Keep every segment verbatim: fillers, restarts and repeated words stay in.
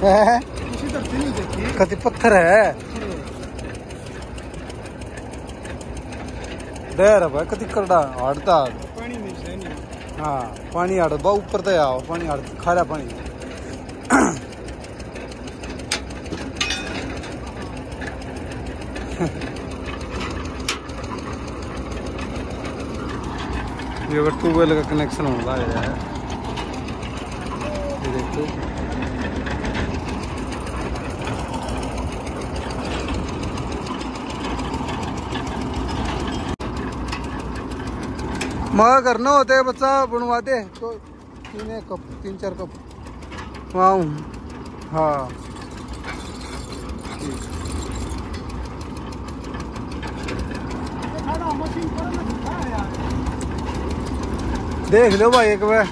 कति पत्थर है डर भाई कति करड़ा हड़ता पानी में से नहीं। हाँ पानी हड़ बा ऊपर तो आओ पानी हड़ खारा पानी ये अगर ट्यूबवेल का कनेक्शन होगा है ये देखो मगर करना होता है बच्चा बनवा दे तो तीन कप तीन चार कप वहाँ हाँ देख लो भाई एक बार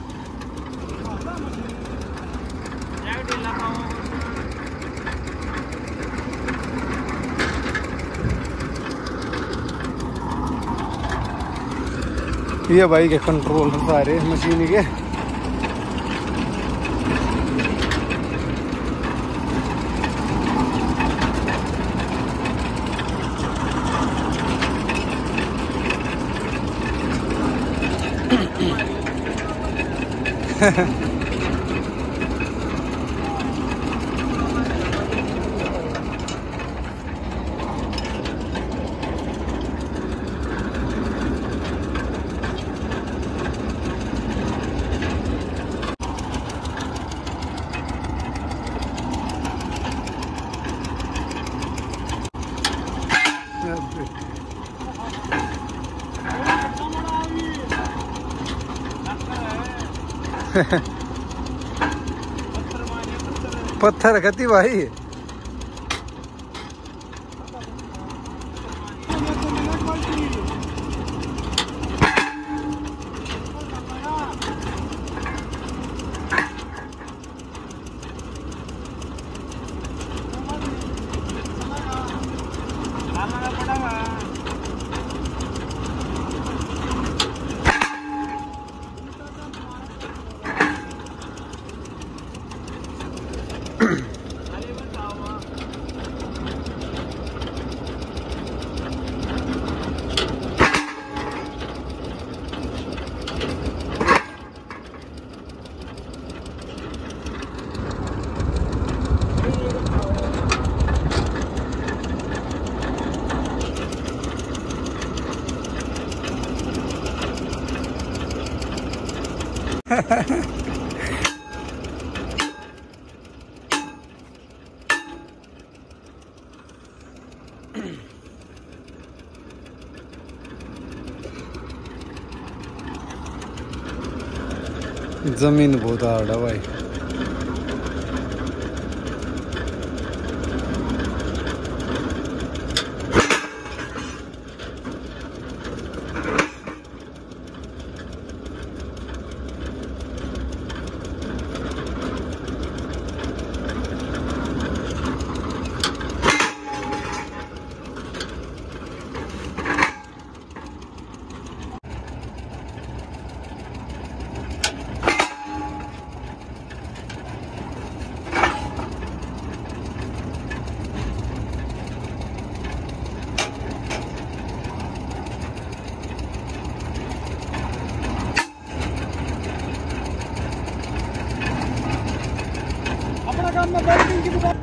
ये भाई के कंट्रोल सारे मशीन के पत्थर कति भाई जमीन बहुत हार्ड है भाई अपना काम में बैटिंग की दुकान